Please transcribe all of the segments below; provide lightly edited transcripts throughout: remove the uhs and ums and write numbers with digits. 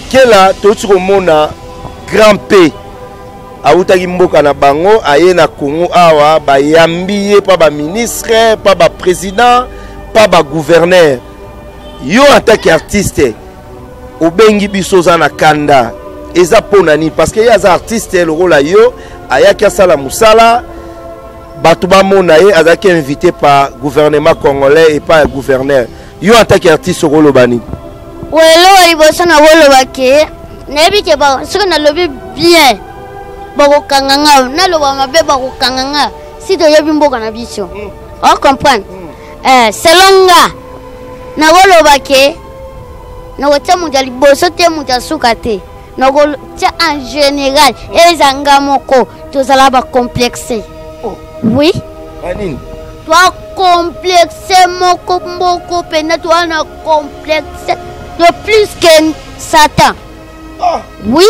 Kela totuko mona grand P autaki mboka na bango aye na Congo awa ba yambiye pa ba ministre pa ba président pa ba gouverneur yo en tant qu'artiste obengi biso za na kanda eza ponani parce que ya za artiste le rôle yo ayaki asala musala batu ba mona ye azaki invité par gouvernement congolais et pas gouverneur yo en tant qu'artiste rôle bani welo liboso na wolo bake nebi ke ba siko na lobi bien bako kanganga na loba mabe bako kanganga si to yebi mboka na biso o comprendre selonga na wolo bake na wote muja liboso te muja suka te na wolo tia en général ezanga moko tozala ba complexé oui anini toi complexé moko moko pena toi na complexé de plus que Satan. Oui.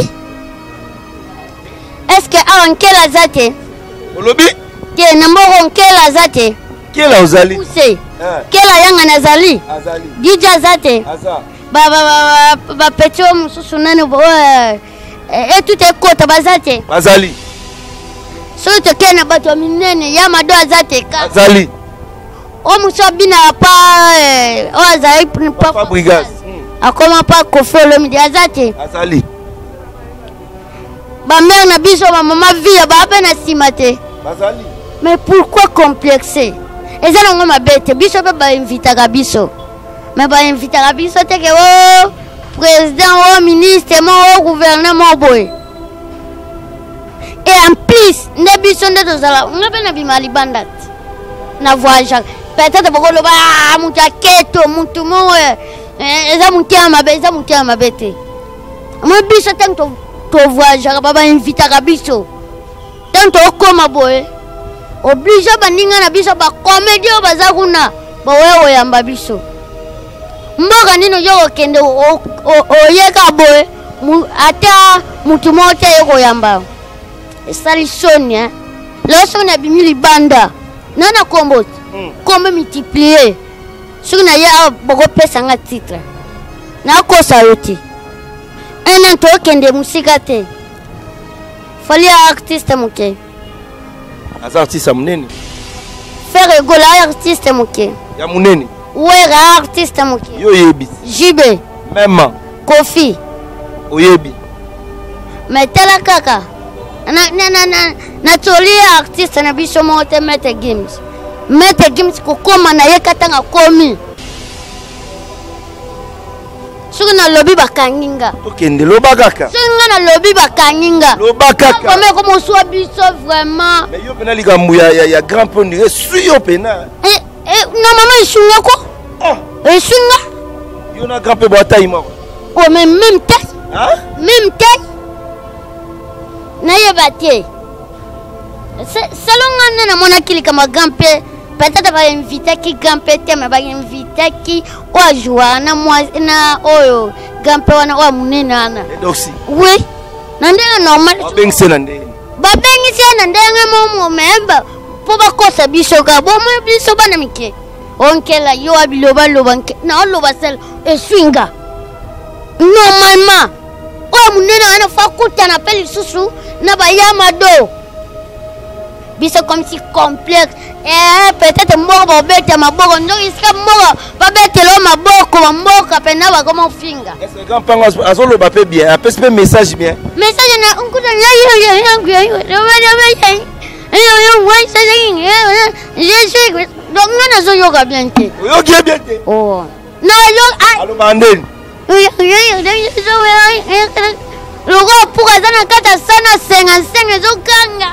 Est-ce que en quel azate? Olobi? Que n'importe quel azate? Quel azali? C'est. Quel ayanga nazali? Azali. DJ azate. Aza. Ba petit homme sunane et tout est côté bazate. Azali. Surtout que na bato minene ya mado azate ka. Azali. O musabina pa o azali pa brigade. A comment pas Kofolo mi azate azali ba mère na biso ba maman vie ba pe na simate bazali mais pourquoi complexer eza na ngoma bete biso pe ba invita ka biso mais ba invita ka biso te ke o président o ministre mo gouverneur mo boy et en plus ne biso nde tozala ngabe na bimali bandat na voyage peut-être bokolo ba muta keto mutu mo eza mutia mabete mo biso tanto to voyage baba invita ka biso tanto okoma boye oblige baninga na biso ba comédie baza kuna ba wewe yamba biso mboka nino yo kende oyeka boye ata mutu mote yeko yamba esali sonia la sonia bimili banda nana kombo kombe multiplier sur na ya boko pesa nga titre na kosa yoti un to kende musika te fali artiste moke az artiste munene faire gola artiste moke ya munene wera artiste moke yo yebi jibe même kofi oyebi metela kaka na toli artiste na biso mote mete games kokoma na ye katanga komi suku na lobi bakanginga tokende loba kaka suku na lobi bakanginga loba kaka comme comment soit biso vraiment mais yo pena likambu ya grand pont dire suyo pena na mama isunga ko isunga yo na grand pe boita ima oh mais même taille na ye batie selon na mona kili kama grand pe peut-être va inviter qui gampe mais va inviter qui o joie na oyo gampe wana o munene ana doxi oui nandenge normal ba bengise na ndenge mo memba po ba kosa biso ka bo mo biso bana mike onkela yo abiloba na loba sel e swinga normalement o munene ana fa kuta na peli susu na ba yamado biso comme si complexe peut-être moko bete maboko ndo iska moko babete lo maboko mboka pena ba comme finga est-ce que grand pango azolo ba pe bien apes pe message bien message na unkuta oh na yo alo mandeni logo pour azana kata sana 55 ezokanga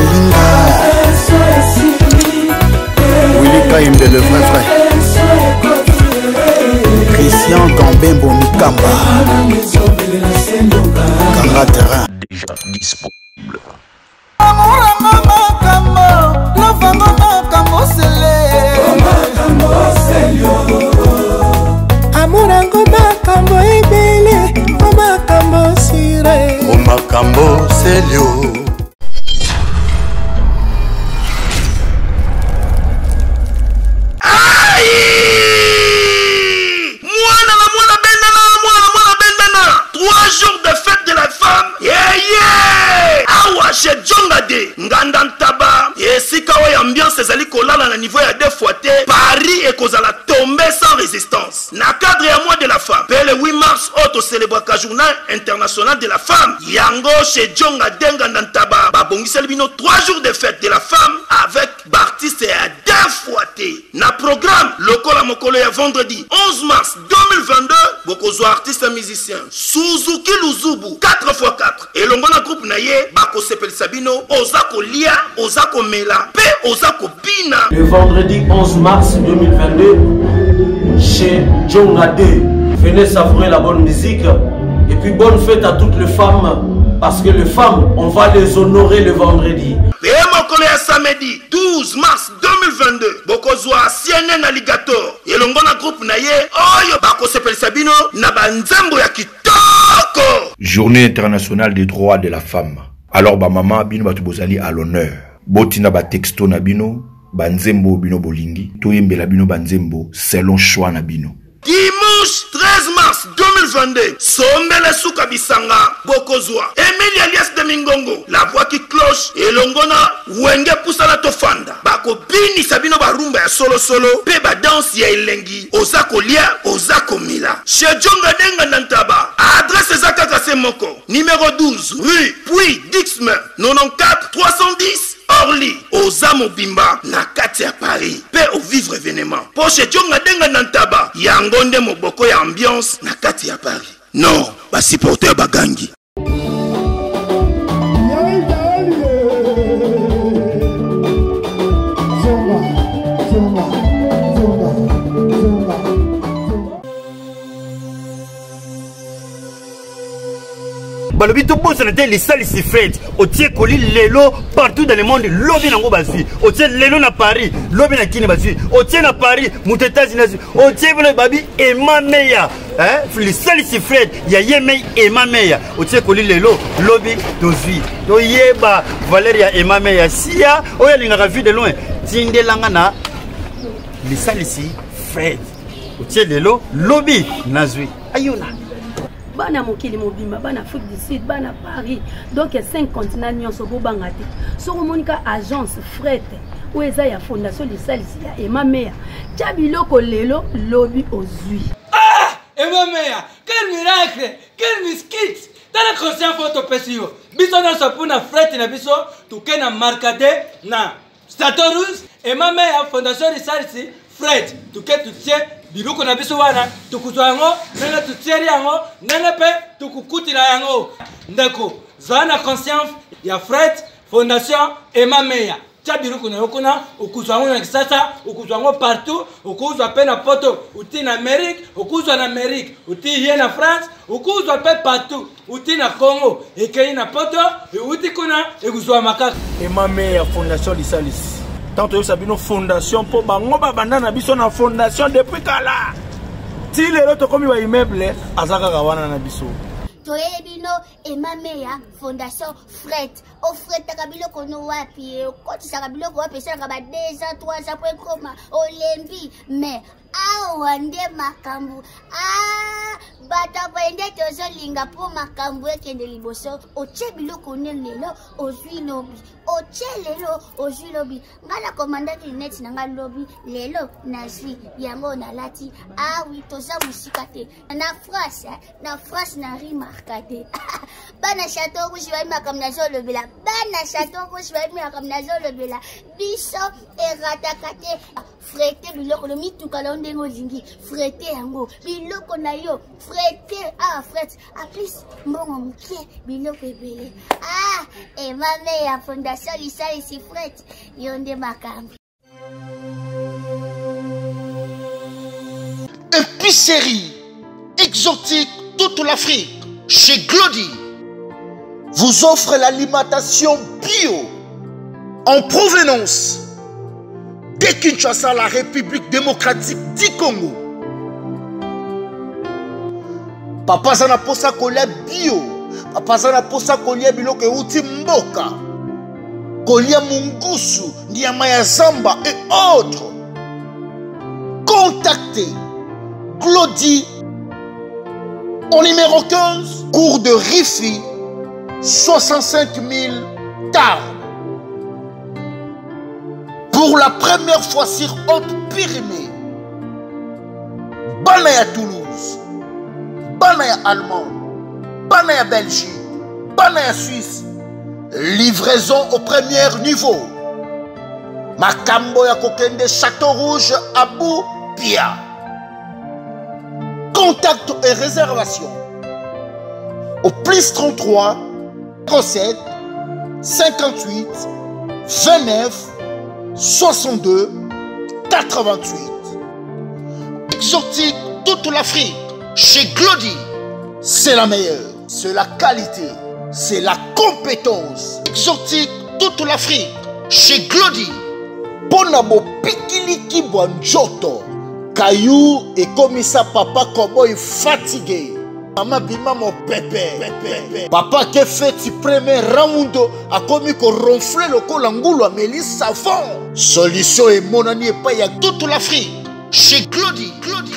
Willy Kaimbe, le vrai frère. Christian Gambembo Mikamba. Kanga Terrain. Déjà disponible. Amurango makambo ebele, o makambo sire. O makambo selio. niveau ya 2 fois te Paris ekozala tomber sans résistance na cadre ya mois de la femme pe le 8 mars auto célébraka journal international de la femme yango chez Djonga Denga Nantaba babongiseli bino 3 jours de fête de la femme avec Bartiste ya 2 fois te na programme lokola mokolo ya vendredi 11 mars 2022 bokozwa artiste musicien Suzuki Luzubu 4x4 elongo na groupe na ye bakosepelisa bino oza kolia oza komela pe oza kopina. Le vendredi 11 mars 2022 chez Djonga D. Venez savourer la bonne musique et puis bonne fête à toutes les femmes parce que les femmes on va les honorer le vendredi. Et mokolo ya samedi 12 mars 2022 bokozwa CNN Alligator elongo na groupe na ye oyo bakosepelisa bino na banzembo ya kitoko. Journée internationale des droits de la femme. Alors ba maman bino batu bozali à l'honneur. Botina ba texto na bino, banzembo bino bolingi, toyembela bino banzembo selon choix na bino. Dimanche 13 mars 2022, Sombele Souka Bisanga, Bokozwa, Emilie alias de Mingongo, la voix qui cloche, et Longona, Wenge Poussala Tofanda, Bako Bini Sabino Barumba ya solo solo, Peba danse ya Elengi, Ozako Lia, Ozako Mila. Chez Djonga Denga Nantaba, adresse Zaka Kasemoko, numéro 12, rue Puy Dixme, 94 310. Orly, Ozamo Bimba, na kati ya Paris, pe au vivre événement. Poche Djonga Denga Nantaba, yangonde moboko ya ambiance na kati ya Paris. Non, ba supporter bagangi. Balobi to bosse na les salles si faites. Otie koli lelo partout dans le monde. Lobby nango bazui. Otie lelo na Paris. Lobby na Kine bazui. Otie na Paris. Mutetazi na zui. Otie vile babi ema meya. Les salles si faites. Ya yemei ema meya. Otie koli lelo lobby dozui. To yeba Valeria ema meya. Sia oya linga vu de loin. Tinde langa na les salles si faites. Otie lelo lobby nazui. Ayona. Bana mokili mobimba bana Afrique du Sud bana Paris donc 5 continents nyonso bobanga te soko monika agence fret ou eza ya fondation de salisi ya Emma Meya tia biloko lelo lobby ozui. Emma Meya, quel miracle, quel miskit. Tala conscient photo pesio biso na sopuna fret na biso tuke na markade na Statorus Emma Meya fondation de salisi fret tuke tutie biloko na biso wana tukuzwa yango nene tutieri yango nene pe tukukutila yango ndeko zana conscience ya Fred Fondation Emma Meya tia biloko na yokuna ukuzwa yango na kisasa ukuzwa yango partout ukuzwa pe na poto uti na Amérique ukuzwa na Amérique uti hier na France ukuzwa pe partout uti na Congo ekei na poto uti kuna ekuzwa makaka Emma Meya Fondation Lisalis. Tant que Sabino Fondation pour Bangoba Bandana biso na fondation depuis kala. Ti le loto komi wa immeuble azaka kawana na biso. Toyebino Emma Meya Fondation Fred. O Fred takabilo kono wapi koti sakabilo ko wapi sanga ba 2 ans 3 ans point koma olembi mais awande makambu bata bende tozo linga po makambu ekende liboso oche biloko lelo ozwi lobi oche lelo ozwi lobi ngala komandaki net nanga lobi lelo nazwi yango na lati oui toza musika te na France na rimarkade bana chateau rouge ba makam na zolo bela bana chateau rouge ba makam na zolo bela biso eratakate frete biloko lo mituka la ndengo zingi frete yango biloko na yo frete frete a plus mbongo mke biloko ebele Emma Meya Fondation Lisalis frete yonde makambi. Épicerie exotique toute l'Afrique chez Glody vous offre l'alimentation bio en provenance de Kinshasa, la République démocratique du Congo. Papa Zana posa kolia bio, Papa Zana posa kolia biloko euti mboka, kolia mungusu, nyama ya zamba et autres. Contactez Glody au numéro 15, cours de Rifi, 65 000 Tarbes. pour la première fois sur Haute-Pyrénées. Banaya Toulouse, Banaya Allemagne, Banaya Belgique, Banaya Suisse. Livraison au premier niveau. Makambo ya kokende Château Rouge Abou Pia. Contact et réservation au plus 33 07 58 29 62 88. Exotique toute l'Afrique. Chez Glody, c'est la meilleure, c'est la qualité, c'est la compétence. Exotique toute l'Afrique. Chez Glody. Bonabo Pikiliki Bonjoto. Caillou et commissaire papa cowboy fatigué. Maman bima mon pépé. Papa qui fait le premier round a commis qu'on ronfle le colangoulo à Mélis savon. Solution et mon ami et pas y a toute l'Afrique. Chez Glody.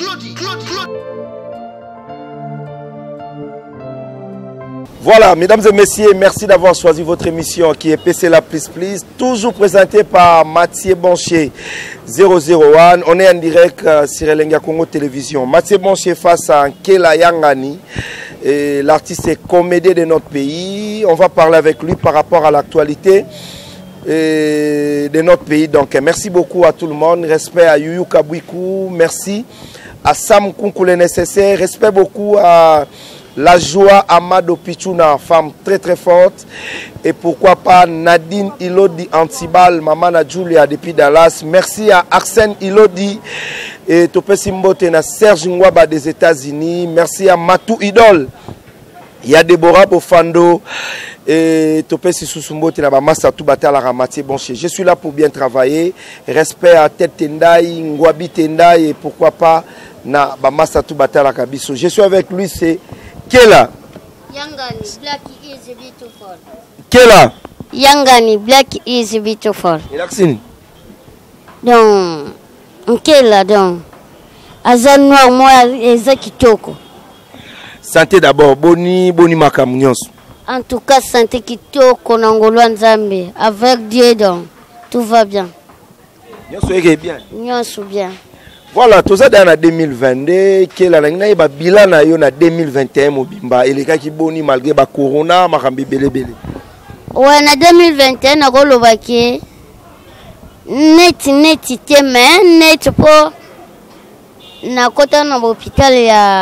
Voilà, mesdames et messieurs, merci d'avoir choisi votre émission qui est PC La Please Please, toujours présentée par Mathieu Boncher 001. On est en direct sur Elenga Congo Télévision. Mathieu Boncher face à Nkela Yangani, l'artiste est comédien de notre pays. On va parler avec lui par rapport à l'actualité de notre pays. Donc, merci beaucoup à tout le monde. Respect à Yuyu Kabwiku. Merci à Sam Kunkoule Nécessaire. Respect beaucoup à la joie Amado Pichuna, femme très très forte. Et pourquoi pas Nadine Ilodi Antibal, maman na Julia depuis Dallas. Merci à Arsène Ilodi et Topé Simbote na Serge Ngwaba des États-Unis. Merci à Matou Idol. Il y a Deborah Bofando et Topé Sissoumbote na Bamasa Toubata la Ramatier Bonché. Je suis là pour bien travailler. Respect à Tête Tendai, Ngwabi Tendai et pourquoi pas na Bamasa Toubata la Kabiso. Je suis avec lui, c'est Kela Yangani, Black is beautiful. Kela Yangani, Black is beautiful. Relaxine. Donc, Kela, donc. Azan noir, moi, Eza Kitoko. Santé d'abord, boni makamunios. En tout cas, santé Kitoko, Nangolo Nzambe. Avec Dieu, donc, tout va bien. Nyonso bien. Nyonso bien. Voilà, tout ça dans la 2022, Kela na ba bilan na yo na 2021 mobimba eleka ki boni malgré ba corona makambi belebele. Ouais, na 2021 na golo baki net te mais net po na kota na hôpital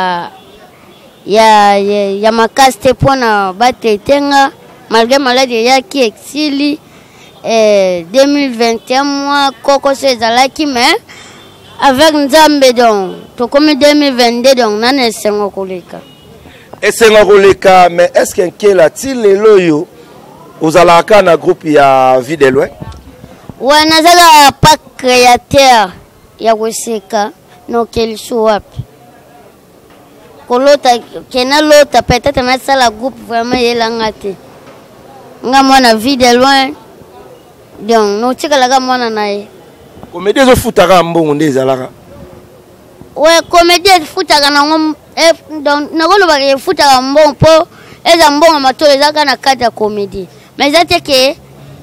ya makaste po na batetenga malgré maladie ya ki exili 2021 moi koko se zalaki mais avec Nzambe donc, tout comme 2022 donc, nan esengo koleka. Esengo koleka, mais est-ce qu'un Kela ti lelo yo ozalaka na groupe ya Vie de Loin? Ouais, nazala pas créateur ya weseka no kelso wapi. Kolota kena lota peut-être na sala groupe vraiment yelanga te. Nga mwana Vie de Loin. Donc, no tika laga mwana nae. Comédie zo futaka mbongo nde ezalaka. Ouais, comédie futaka na ngom donc na golo ba futaka mbongo po eza mbongo matolo ezaka na kata comédie. Mais zate ke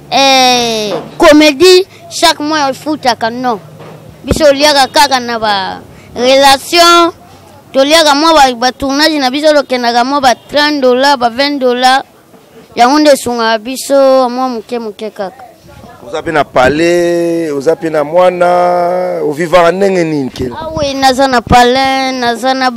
comédie chaque mois futaka non. Biso liaka kaka na ba relation to liaka mo ba tournage na biso lokena mo ba $30 ba $20 ya ngonde sunga biso mo muke kaka. Vous avez na parlé, vous avez na mwana, au vivant ndenge nini Kela? Ah oui, naza na parler, naza na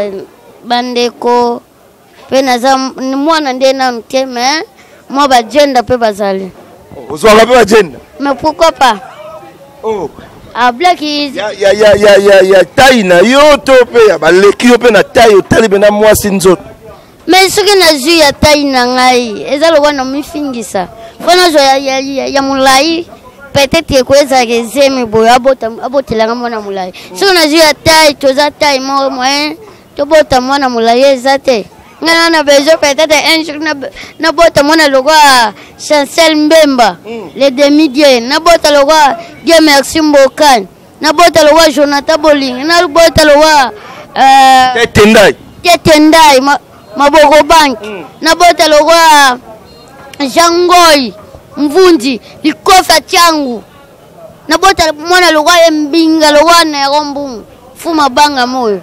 bandeko, pe naza mwana nde na mke mais moi ba gender pe bazali. Vous avez pas gender? Mais pourquoi pas? Oh. Ah Black is ya taille na yo to pe ya ba leki yo pe na taille tali bena mwasi nzoto. Mais ce que na ju ya taille na ngai, ezalo wana mifingisa. Fana zo ya mulai peut-être kweza gezeme boya abotelanga mwana mulai. So na ju ya taille toza taille mo moyen to bota mwana mulai ezate. Ngana na besoin peut-être un jour na bota mwana logo Chancel Mbemba le demi-dieu na bota logo Dieu merci Mbokan na bota logo Jonathan Boling na bota logo Tetendai Maboko Bank na bota logo Jangoi Mvunji likofa changu na bota mwana lokwa mbinga lokwa na rombu fuma banga moyo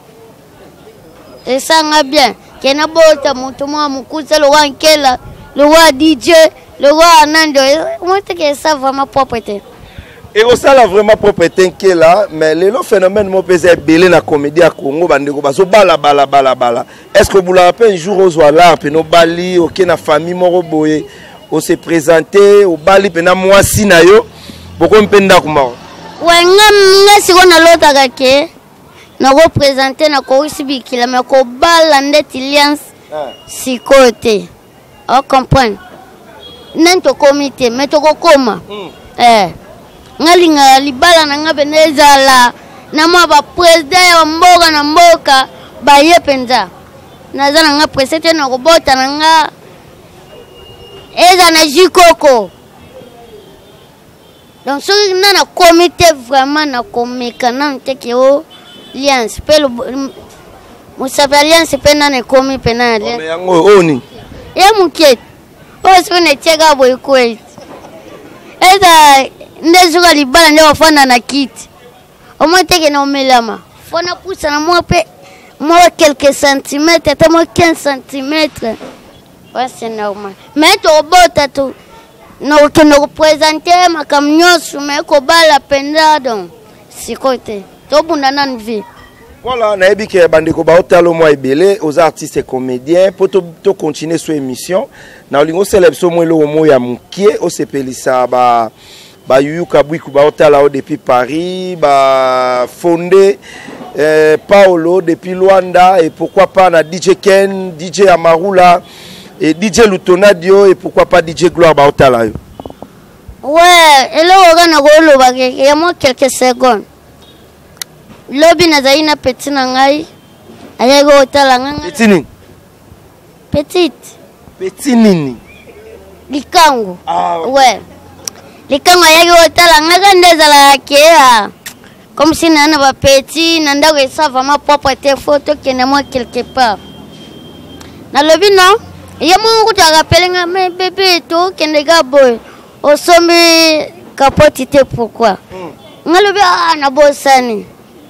esanga bien kena bota mutu mwa mukuza lokwa nkela lokwa DJ lokwa nando mote ke ça vraiment propreté et au ça là vraiment propreté nkela mais le phénomène mo pesa belé na comédie à Congo bandeko bazo bala est-ce que vous l'avez un jour aux là pe no bali OK na famille moko boye on se présenter au bali pe na mwasi na yo boko mpenda kuma wenga siko na lota kake na représenter na ko sibikila mais ko bala ndeti alliance sikote on comprend nento comité mais to ko koma ngalinga libala na ngabe nezala na mwa president wa mboka na mboka ba yepenza nazana nga president na robota na nga eza na jikoko donc ce na na comité vraiment na komeka na nteke o alliance pelo musabe alliance pena na komi pena alliance mais yango oni ya muket o sone chega boy kwet eza ndezuka libala ndio wafana na kiti omoteke na omelama fona kusa na mope moi quelques centimètres ta moi 15 centimètres ouais c'est normal mais to bota tu no que no représenter makamnyosu mais ko bala penda donc sikote to bunda nan vie voilà na ebike bandeko ba otalo moi ebele aux artistes et comédiens pour to continuer sur émission na olingo célèbre so moi lo mo ya mukie o sepelisa ba yuyu kabwiku ba otala depuis Paris ba fondé Paolo depuis Luanda et pourquoi pas na DJ Ken, DJ Amarula et DJ Lutonadio et pourquoi pas DJ Gloire ba otala yo. Ouais, et là on a golo ba il y a moi quelques secondes. Lobi na zaina petit na ngai ayago otala nganga. Petit nini? Petit nini? Likango. Ah ouais. Likango ayago otala nganga ndezala kia. Comme si nana ba petit nanda ko ça vraiment propre tes photos qui ne moi quelque part. Na lobi non? Ya mungu ta rappeler nga mais bébé to kende ga boy. O sombi capotité pourquoi? Nga lobi na bosani.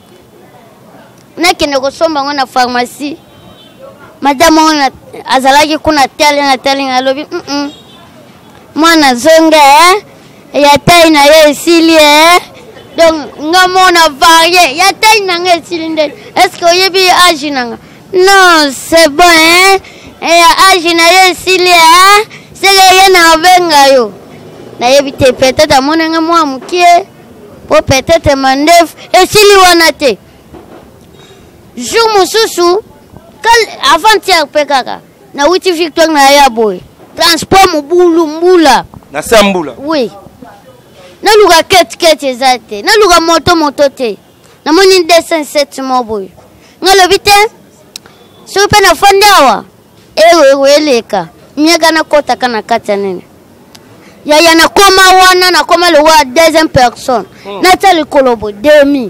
Na kende ko somba ngona pharmacie. Madame ona azalaki kuna tele nga lobi mwana zonga ya tai na ye sili donc ngamona varié ya tai na nga sili ndé est-ce que yebi âge nanga non c'est bon et âge na ye sili c'est que ye na venga yo na yebi te peut-être amona nga mwa mukie po peut-être mandef et sili wana te jour mususu avant-hier pekaka na wuti victoire na ya boy transport mubulu mbula na sambula oui na luga ket ezate na luga moto te na moni 207 moboy ngalo bite super na fondawa ewe eleka miaka na kota kana kata nene ya na koma wana na koma le wa deuxième personne na tele kolobo demi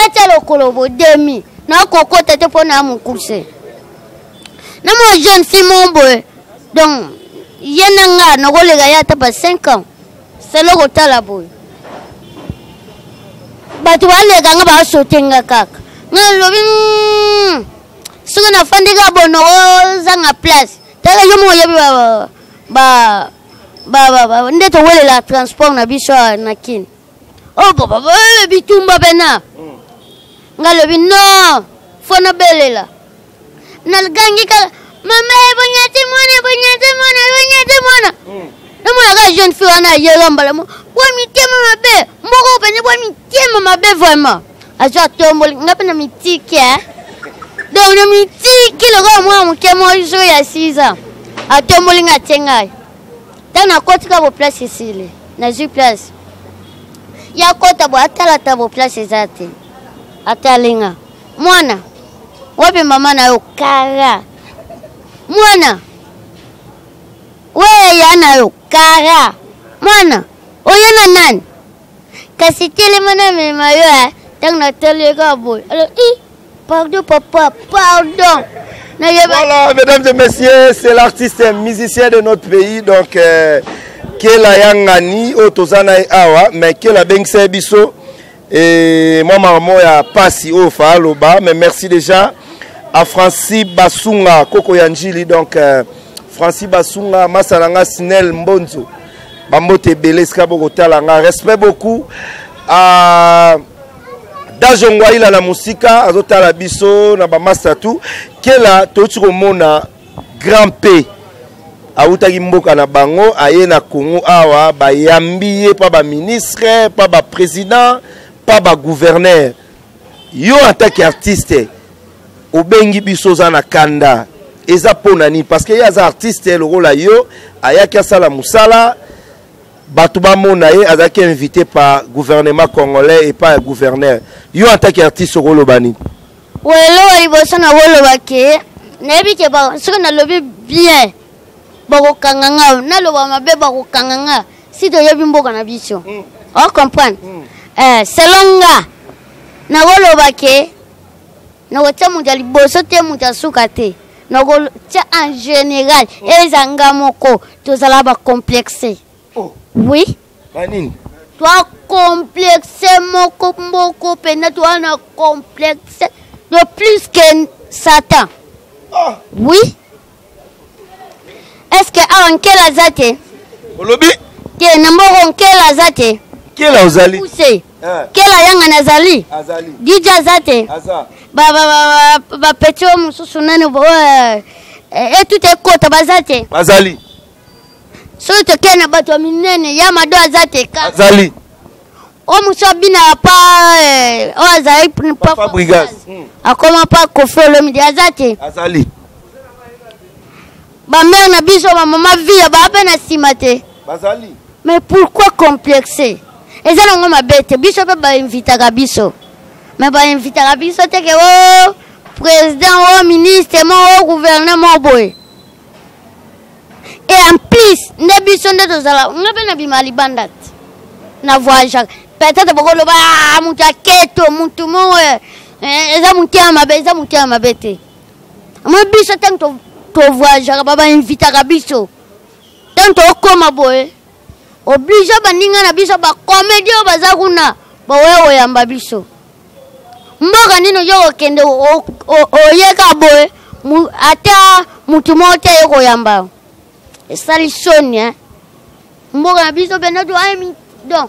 na kokota te pona mu course na mo jeune fille boy donc yenanga na kolega ya ta 5 ans c'est le kotala boy batu balega nga ba sotenga kaka ngalobi suka na fandika bono zanga place tala yomo yebi ba ndeto wele la transport na biso na kin oh baba bitumba bena ngalobi no fona belela nalgangi kala mama bonyate mona na mwana ka jeune fille wana yela mbala mo bwa mitema mabe mboko penye bwa mitema mabe vraiment aja tomboli ngape na mitiki donc na mitiki lo mwa mukemo iso ya 6 ans atomboli ngatenga tana kotika bo place ici na ju place ya kota bo atala tabo place zate atalinga mwana wapi mama na yo kara mwana wewe yana yo kara mwana oyana nani kasi tele mana mema yo tang na tele ga boy alors pardon papa pardon voilà mesdames et messieurs c'est l'artiste et musicien de notre pays donc kela yangani otozana awa mais kela bengse biso et moi maman ya pasi au faloba mais merci déjà à Francis Basunga Koko Yanjili donc Francis Basunga Masalanga Sinel Mbonzo Bambote Beleska Bogotalanga respect beaucoup à Dajongwaila la musika azotala biso na ba master tout kela tochiko mona grand P autaki mboka na bango aye na Congo awa ba yambiye pa ba ministre pa ba président pa ba gouverneur yo en tant qu'artiste obengi biso za na kanda eza ponani parce que ya za artiste le rôle yo ayaki sala musala batu ba mona ye azaki invité par gouvernement congolais et pas gouverneur yo en tant qu'artiste rôle bani welo liboso na wolo bake nebi ke ba siko na lobi bien bako kanganga na loba mabe bako kanganga si to yebi mboka na biso on comprendre selon nga na wolo bake na wata muta liboso te muta sukate na wolo en général ezanga moko tozala ba complexé. Oui. Banine. Toi complexé moko pena toi na complexé de plus que Satan. Oui. Est-ce que en quel azate? Olobi? Que namboro quel azate? Quel azali? Poussé. Quel ayanga nazali? Azali. DJ azate. Aza. Ba petio mususu nani bo et tout est côté bazate. Azali. Soto kena bato minene ya mado azate ka. Azali. O musabina pa o azali pa Fabregas. Akoma pa kofolo mi azate. Azali. Ba mère na biso ba maman vie ba ben na simate. Bazali. Mais pourquoi complexer? Eza ngo mabete biso pe ba invita ka biso. Mais ba invita ka biso te ke o président o ministre mo gouverneur mo boy. Et en plus, ne biso nde tozala ngabe na bimali bandat. Na voyage. Peut-être boko loba muta keto mutu mo eza mutia mabete. Mo biso tanto to voyage baba invita ka biso. Tanto okoma boy. Oblige baninga na biso ba comédie baza kuna. Ba wewe yamba biso. Mboka nino yo kende oyeka boy. Ata mutu mo te yoko yamba. Et ça les sonne, hein. Mboka na biso bena do ami donc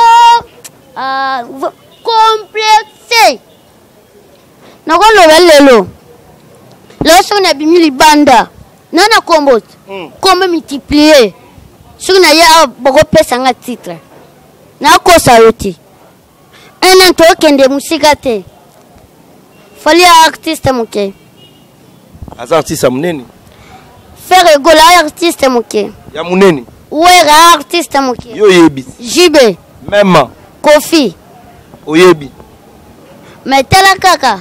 complexé. Na ko lo lelo. Lo so na bimili banda. Nana kombo. Kombo multiplier. Sur na ya boko pesa nga titre. Na ko sayoti. Un an to kende musika te. Fali artiste moke. Aza artiste munene. Faire rigoler artiste moke. Ya munene. Ouais, artiste moke. Yo yebi. JB. Même. Kofi. Oyebi. Mais tela kaka.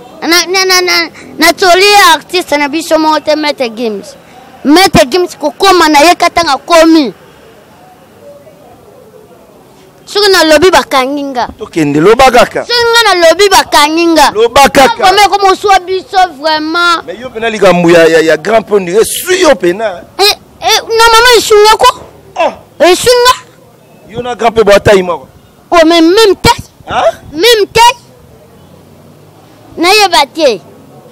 Na toli artiste na biso mo te Mete Games. Mete Games ko koma na ye katanga komi. Suka na lobi bakanginga. Tokende lobakaka. Suka na lobi bakanginga. Lobakaka. Comme comme soit biso vraiment. Mais yo pena likambu ya grand pont dire suyo pena. Na mama isunga ko. Isunga. Yo na grand pe boata imako. Oh mais même taille. Hein? Même taille. Na ye batie.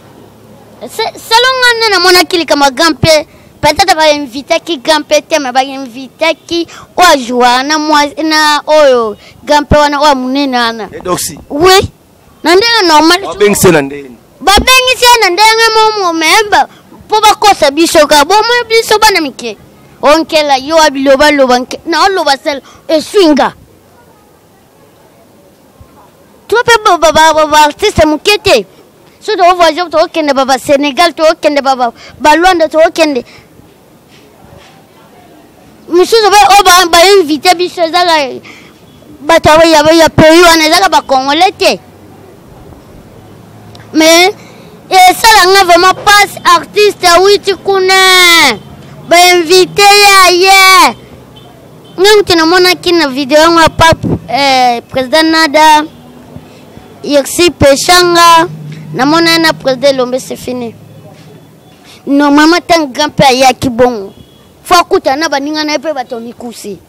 Salon na mona kili kama grand pe. Peut-être va inviter qui grand pe te mais va inviter qui o joie na moi na oyo grand pe wana o munena na. Et donc si. Oui. Nande normal. Ba bengse na ndeni. Ba bengse na ndenge mo memba. Po ba kosa biso ka bo mo biso bana mike. Onkela yo abiloba loba na loba sel e swinga. Tu peux baba artiste mukete. So do voyage to kende baba Sénégal to kende baba Balwanda to kende. Monsieur ba ba invité biso zala batawa ya pays wana zala ba congolais te. Mais et ça là vraiment pas artiste oui tu connais. Ba invité ya ngam tina mona kina vidéo ngwa pa président Nada Yoxi Peshanga namona na président Lombe c'est fini. Normalement tant grand père ya ki bon faut kuta na baninga na pe batomi kusi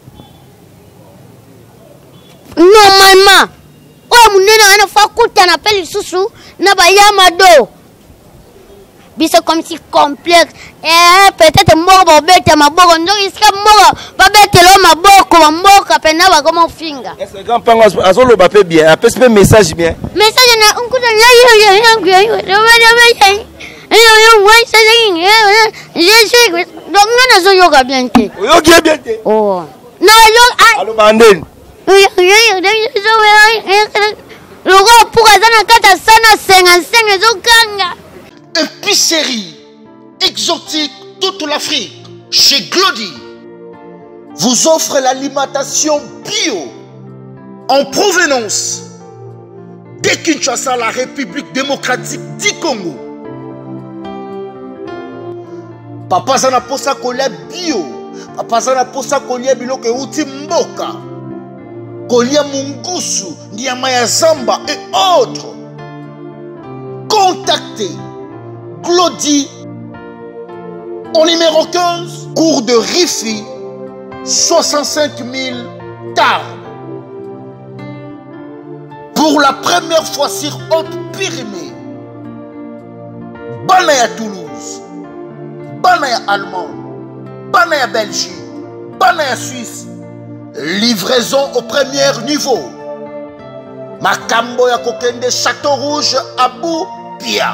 normalement o munene ana faut kuta na pe lisusu na bayama do biso comme si complexe peut-être moko bete maboko ndo iska moko babete lo maboko mboka pena ba comme finga est-ce que grand pango azolo ba pe bien apes pe message bien message na unkuta oh no yo allo banden logo pour azana kata sana 55 ezokanga épicerie exotique toute l'Afrique chez Glody vous offre l'alimentation bio en provenance de Kinshasa, la République démocratique du Congo. Papa zana posa kolia bio, papa zana posa kolia biloko euti mboka, kolia mungusu, nyama ya zamba et autres. Contactez Glody au numéro 15, cours de Rifi, 65 000 Tarbes. Pour la première fois sur Haute-Pyrénées, Banaya Toulouse, Banaya Allemagne, Banaya Belgique, Banaya Suisse, livraison au premier niveau. Makambo ya Kokende Château Rouge, Abou Pia.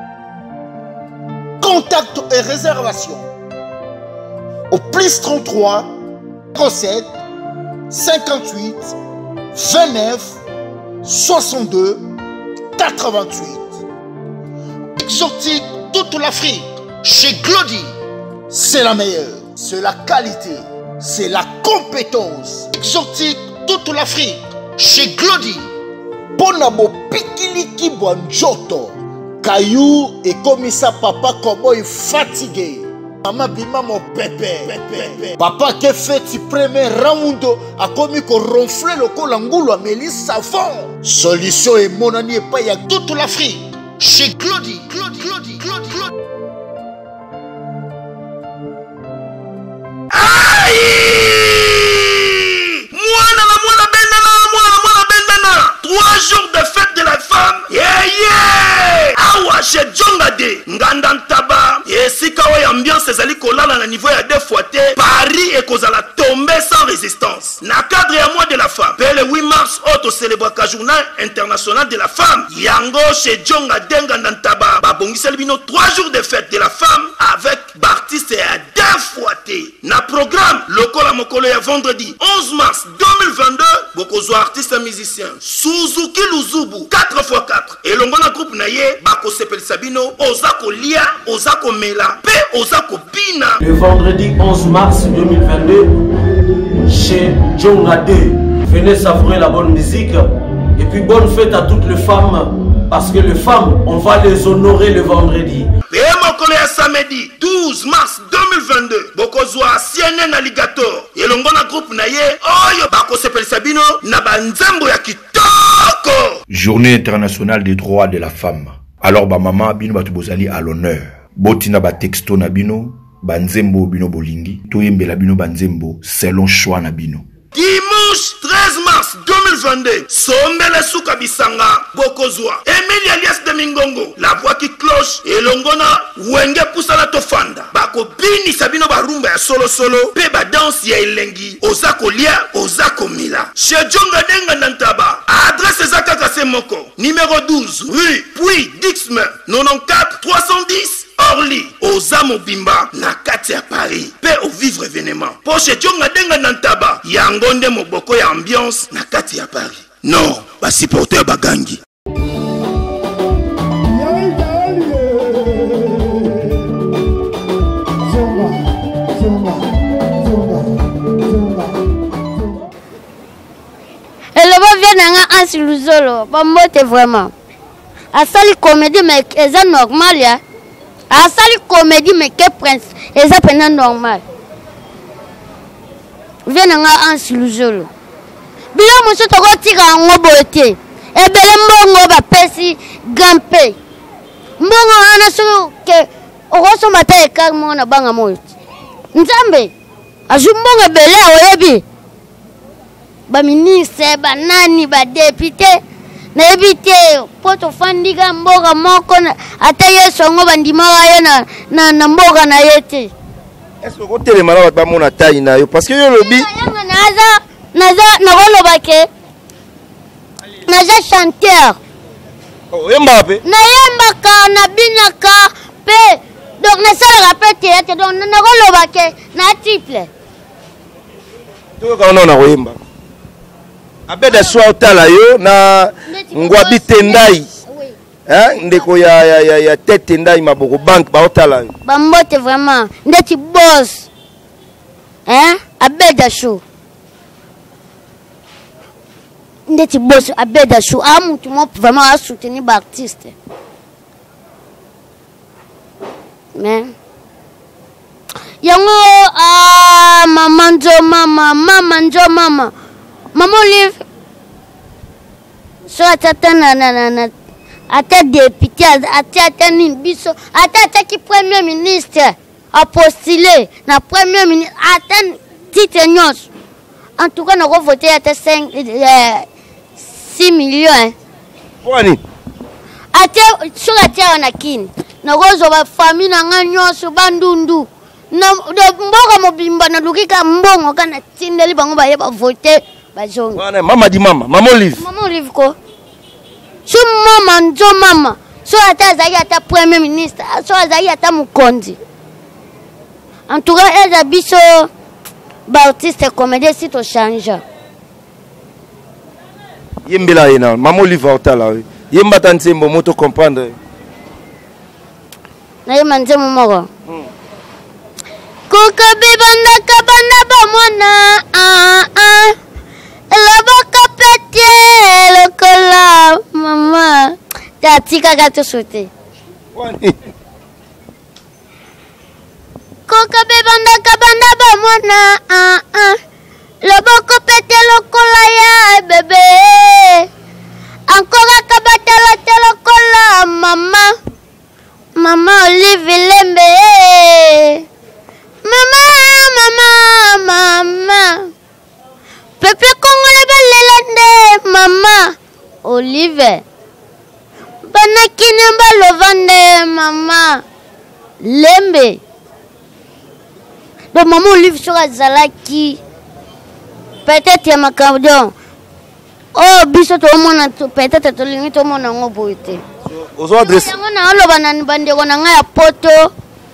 Contact et réservation au plus 33 07 58 29 62 88. Exotique toute l'Afrique chez Glody, c'est la meilleure, c'est la qualité, c'est la compétence. Exotique toute l'Afrique chez Glody. Bonabo Pikiliki Bonjoto. Caillou et comme ça papa Koboy fatigué. Maman bima mon pépé. Papa qui fait le premier round a commis qu'on ronfle le colangoulo à Mélis savon. Solution et mon ami et pas y a toute l'Afrique. Chez Glody. Aïe! Mwana bendana. 3 jours de fête de la femme. Yeah! Awa chez Djongade. Ngandantaba. Et si kawa ambiance ezali kolala na niveau ya 2 fois te. Paris et kozala tomber sans résistance. Na cadre ya mois de la femme. Le 8 mars, auto célébraka journal international de la femme. Yango chez Djongade Ngandantaba. Babongisel bino 3 jours de fête de la femme avec Bartiste et à 2 fois te. Na programme lokola mokolo ya vendredi 11 mars 2022. Bokozo artiste musicien. Suzuki Luzubu 4x4 et l'ongona groupe naye bako sepel sabino ozako lia ozako mela pe ozako bina. Le vendredi 11 mars 2022 chez Djongade, venez savourer la bonne musique et puis bonne fête à toutes les femmes parce que les femmes on va les honorer le vendredi. Et mokolo ya samedi 12 mars 2022 bokozo CNN Alligator et l'ongona groupe naye oyo bako sepel sabino na banzembo ya kitoko. Journée internationale des droits de la femme. Alors ba maman bino batu bozali à l'honneur. Botina ba texto na bino, banzembo bino bolingi, toyembela bino banzembo selon choix na bino. Dimanche 13 mars 2022, Sombele Souka Bisanga, Bokozwa, Emile alias de Mingongo, la voix qui cloche, et Longona, Wenge Poussala Tofanda, Bako Bini Sabino Barumba ya solo, Peba danse ya Elengi, Ozako Lia, Ozako Mila. Chez Djonga Denga Nantaba, adresse Zaka Kasemoko, numéro 12, rue Puy Dixme, 94 310. Orly, Ozamo Bimba, Nakati à Paris, paix au vivre événement. Poche Djonga Denga Nantaba, Yangonde Moboko ya ambiance, Nakati à Paris. Non, ba supporter Bagangi. Et le bon vient dans un siluzolo, pas moté vraiment. À ça, les comédies, mais c'est normal, ya. À ça, les comédies, mais que prince, et ça, c'est normal. Vient dans un siluzolo. Bien, monsieur, tu retires en beauté. Et bien, mon va pesi gampé. Mon ana sur que, au ressort matin, car mon a bang à moi. nzambe azumbongo ebele oyebi baministre banani badepute nayebi te po tofandika mboka moko ata ye songo bandimaka ye na mboka na ye te. Est-ce que okotelema na bato bamona taille na yo parce que yo lobi nakoloba ke naza chanteur oyembaka mpe nayembaka nabinaka mpe donc nasalaka mpe théâtre donc nakoloba ke na triple toyoka wana nakoyemba abeda swa otala yo na ngwabi tendai ndeko ya tete tendai maboko banque baotala yo bambote vraiment ndeti boss abeda show ndeti boss abeda show amutu mo vraiment a soutenir ba artiste mais yango mama njo mama Olive so atata na ata député ata nini biso ata ki premier ministre a postulé na premier ministre ata titre nyonso en tout cas nako voter ata 6 millions wani ata so ata na kini nako zo ba famille na nga nyonso bandundu na mboka mobimba na lukika mbongo kana tindeli bango ba yeba voter bazonga wana mama di mama Olive ko so mama njo mama so ata zaki ata premier ministre so zaki ata mukonzi en tout cas eza biso ba artiste comédien si to change yembela ina mama Olive otala yemba tanzembo moto comprendre na yema nzemo moko kuka bibanda kabanda ba mwana Loboka pete lokola mama tatika gato sote Koka bebanda kabanda ba mwana Loboko pete lokola ya bebe Ankora kabatela lokola mama Olive Lembe mama Pepe Congolais balelande mama Olive Banakine balovande mama Lembe donc maman Olive sera zalaki peut-être ya makardon oh biso to mona peut-être to lingi to mona ngoboite ozo adresse ngona aloba na bandeko na nga ya poto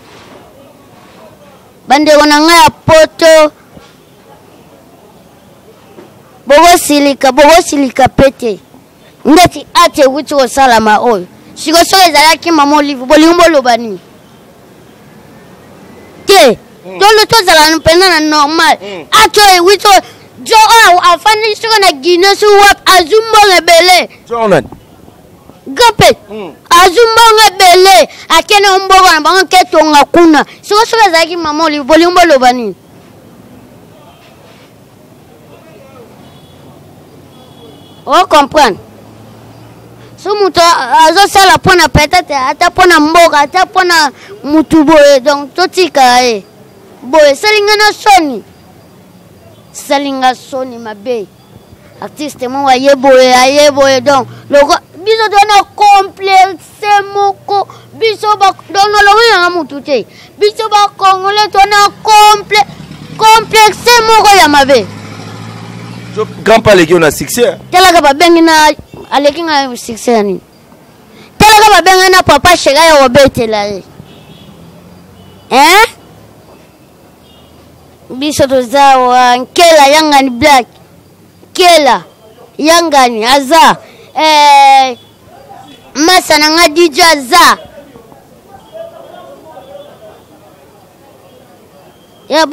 bandeko na nga ya poto bogo silika pete ndeti ate wuti osalama oyo sikoso ezalaki mama Olive bolingo lobani te tolo tozala mpena na normal ato wuti jo afani siko na Guinée su wap azumbo ebele Jonan gape azumbo ebele akene ombogo na bango ketonga kuna sikoso ezalaki mama Olive bolingo lobani on comprend so muto azosala pona peut-être ata pona mboka ata pona mutu boye donc totika boye salinga soni mabe artiste mo ayeboye donc loko biso dona complexe moko biso ba dono lo nga mutu te biso ba congolais dona complexe moko ya mabe grand pas leki on a succès telaga babengi na aleki nga succès ni telaga babengi na papa shega ya obetela biso tozawa nkela yangani black kela yangani aza masa na nga DJ aza ya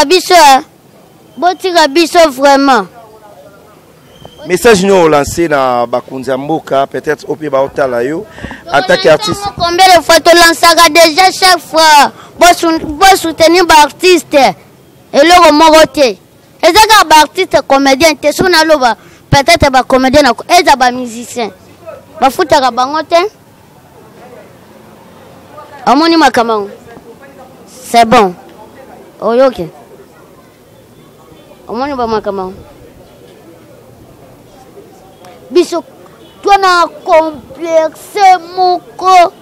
botika biso vraiment message nous lancé na bakunza mboka peut-être au piba otala yo en tant qu'artiste combien de fois to lancaka déjà chaque fois bo soutenir ba artiste et le moko te ezaka ba artiste comédien te sona loba peut-être ba comédien na eza ba musicien ba futaka bango te amoni makamang c'est bon oyoke omoni bamakama biso twana complexe moko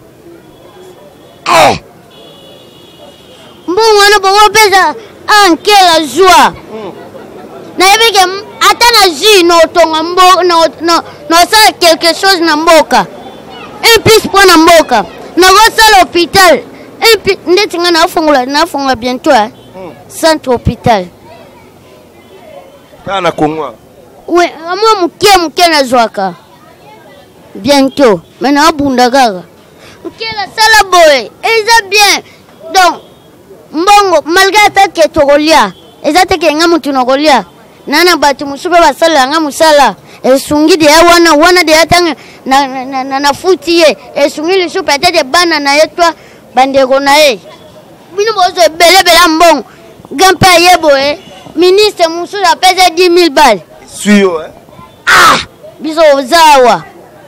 mbongo wana bongo pesa ankela joie nayebike ata na jus notonga nosala quelque chose na mboka un plus mpo na mboka nakosala hôpital ndeti nga nafungola bientôt centre hôpital kaka na Congo we amwa muke nazwaka bientôt me naabunda kaka nkela sala boye eza bien donc mbongo malgré ata ke tokolia eza te ke nga mutu nokolia nana bato mosusu mpe basalela nga mosala esungi deya wana deya ntango na futi ye esungi lisu peut-être bana na ye twa bandeko na ye bino bozo ebelebela mbongo ga mpe aye boye ministre mosusu apesa 10 000 bale suyo biso oza awa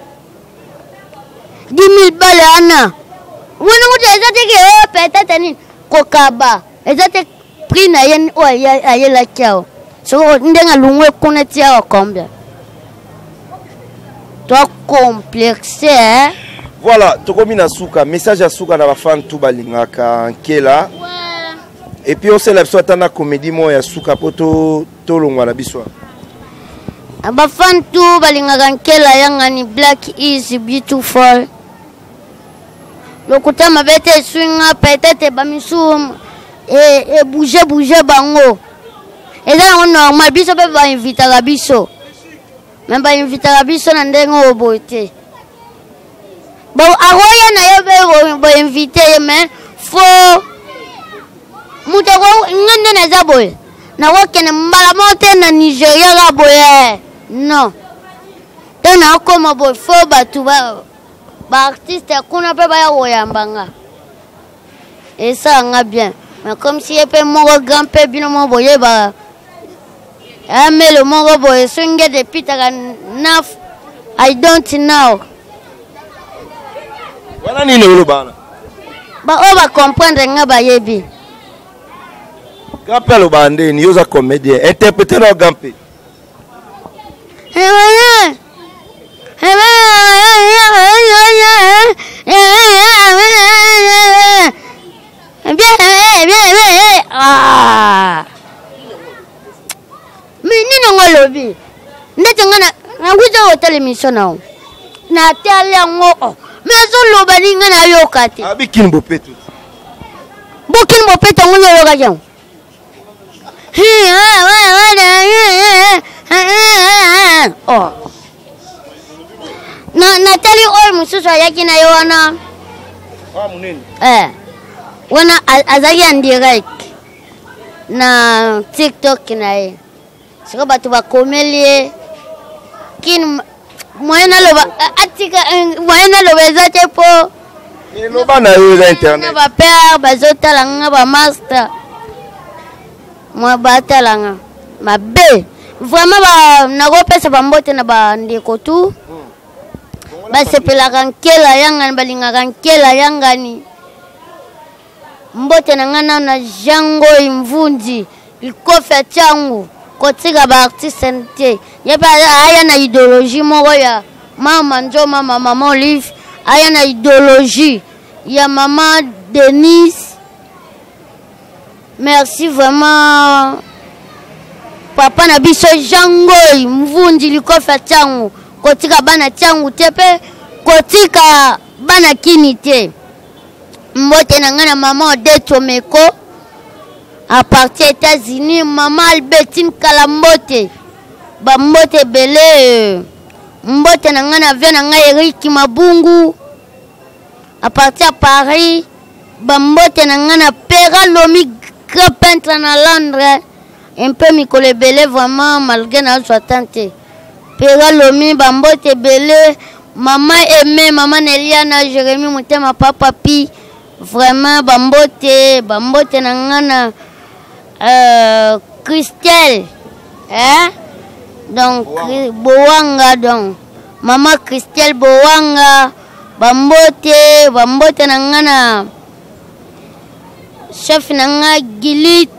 10 000 bale ana wana kuti eza te ke peut-être nini kokaba eza te prix na ye oyo ayelaki awa soko ndenge alungu ekuna ti awa combien toi complexe voilà tokomi na suka message ya suka na bafan tu balingaka nkela et puis osala biso ata na comédie moko ya suka po tolongwa na biso bafan tu balingaka nkela yangani black is beautiful lokuta mabe te swinga peut-être bamisu bouge bango eza yango normal biso mpe bainvitaka biso me bainvitaka biso na ndenge oyo boye te akoya na yo mpe boinvite ye me fo moto nga nde naza boye nakokende mbala moko te na nigeria ka boye non te nakokoma boye fo bato baartiste kuna mpe baya koyambanga esalanga bien mais comme si ye mpe moko grand mpe bino moko boyeba amelo moko boye swinge depitaka naf I don't know wana nini olobana oyo bacomprendre nga bayebi grand mpe alobana ndeni yo oza comédien interprete na grand mpe nini ngo lobi ndeti nga nakuza kotala émission nao natali yango me azoloba ni nga nayoka te bikini bopeto ngo nayoka yango natali oyo mosusu ayaki na ye wana wana azalaki en direct na tiktok na ye siko bato bakomeli ye kini moye naloba atika moye naloba eza te po eloba na yo eza internet bapere bazotalanga bamaster mwa batalanga mabe vraiment nakopesa bambote na bandeko tu basepelaka nkela yangani balingaka nkela yangani mbote na nga na jango imvundi likofi ya tiangu kotika baartiste te yepe aya na idéologie moko ya mama nzoma mama Olive aya na idéologie ya mama Denise merci vraiment papa na biso jangoi mvundi likofi ya tiangu kotika bana tiangu te pe kotika bana kini te mbote na nga na mama Odeto Meko à partir des États-Unis maman Albertine Kalambote bambote belé mbote na nga na vie na nga Eric Mabungu à partir à Paris bambote na nga na Pera Lomi grand peintre na Londres un peu mikolo belé vraiment malgré na 60 Pera Lomi bambote belé maman Aimé maman Eliana Jérémy Mutema papa pi vraiment bambote na nga na Christelle donc Boanga donc maman Christelle Boanga bambote na nga na chef nanga Gilit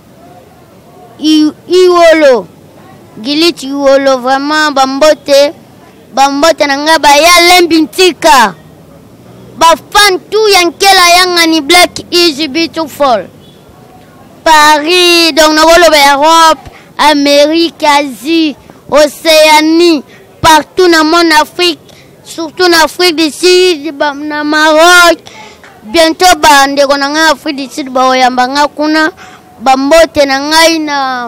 Iwolo. Gilit Iwolo vraiment bambote nanga baya lembintika. Ba fan tout yankela yanga ni Black Easy Beautiful. Paris, donc Europe, Amérique, Asie, Océanie, partout dans mon Afrique, surtout en Afrique du Sud, dans Maroc, bientôt en Afrique du Sud, kuna bambote nangai na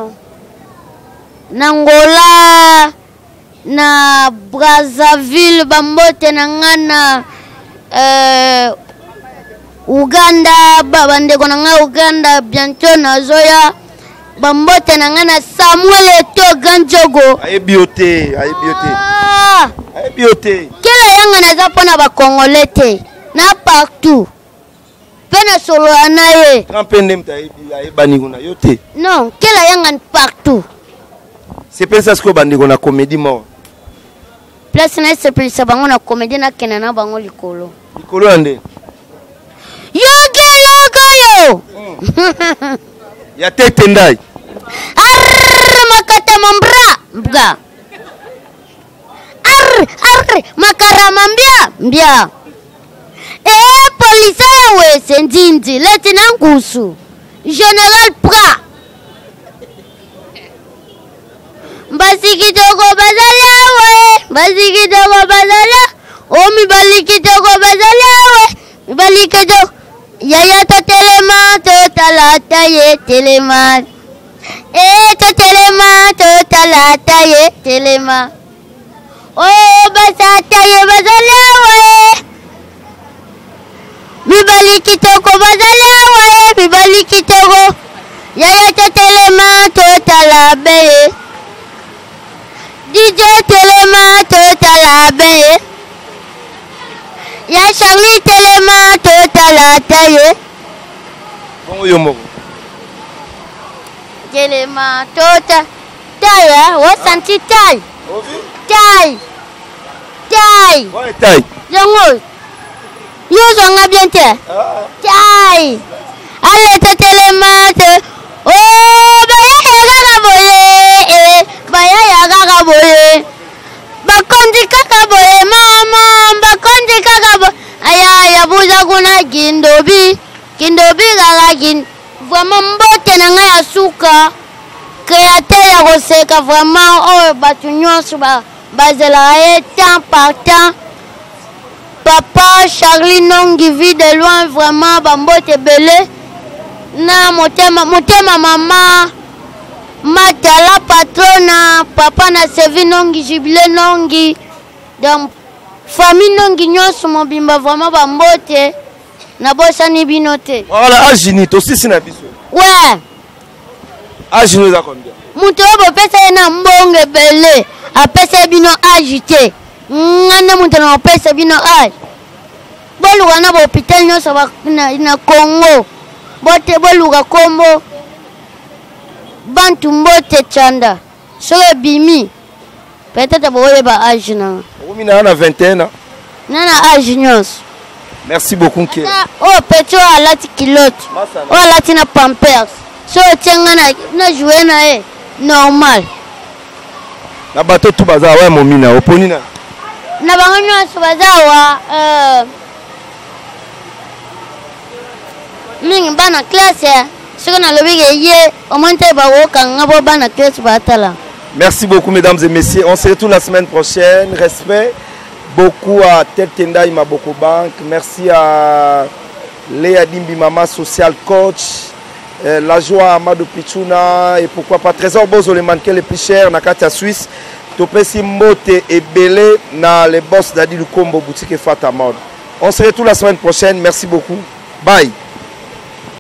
Angola, na Brazzaville, bambote nanga na Uganda, bandeko nanga Uganda, bientôt nazoya bambote nanga na Samuel Eto Ganjogo. Aye bioté. Kela yanga naza pona ba Congolais te na partout. Pena solo anaye. Trampende mtaye baniguna yote. Non, kela yanga partout. C'est pas ça ce que bandeko na comédie mort. Place na c'est plus ça bango na comédie na kenana bango likolo. Likolo ande. Yo. Ya tete ndai. Makata mambra. Makarama mbia. Polisa we sendinzi Lieutenant Ngusu. General Pra. Basi kitoko bazala. Omi bali kitoko bazala we. Bali kitoko. Yaya to telema to talata ye telema. To telema to talata ye telema. Oh basata ye bazalewe. Bibali kitoko bazalewe. Bibali kitoko. Yaya to telema to talabe. DJ telema to talabe. Ya Charlie telema total taille. Bon yomo. Telema total taille, o senti taille. Taille. Ouais taille. Jongo. Yo zonga bien te. Taille. Allez te telema te. Oh baya ya gaga boye. Bakondi kaka boye mama, bakondi kaka boye. Aya buza kuna kindobi gaga kin. Vraiment mbote na nga ya suka. Créateur ya koseka vraiment oh batu nyonso bazela ye temps par temps. Papa Charlie Nongi vit de loin vraiment bambote belé. Na motema mama Matala patrona, papa na servi Nongi, jubilé Nongi. Donc, famille Nongi nyonso mobimba vraiment bambote. Na bossa ni binote. Voilà, Agini, aussi c'est na biso. Ouais. Agini za combien? Muto bo pesa na mbonge belé. A pesa bino agité. Ngana muto na pesa bino ag. Bolu wana bo hôpital nyonso na Congo. Bote bolu ga kombo. Bantu mbote chanda. Soye bimi. Peut-être boye ba âge na. Omi na 21 ans. Nana âge nyos. Merci beaucoup Ké. Oh petro alati kilote. Oh alati na pampers. So tianga na jouer na normal. Na bato tu baza wa momina oponi na. Na bango nyos baza wa mingi bana classe. Merci beaucoup mesdames et messieurs. On se retrouve la semaine prochaine. Respect beaucoup à Tel Tendai Maboko Bank. Merci à Léa Dimbi Mama Social Coach. La joie Amadou Pichuna. Et pourquoi pas Trésor Bozo le mannequin le plus cher. Nakatia Suisse. Topesi Mbote et Belé. Na les boss d'Adi Lukombo boutique et Fata Mode. On se retrouve la semaine prochaine. Merci beaucoup. Bye.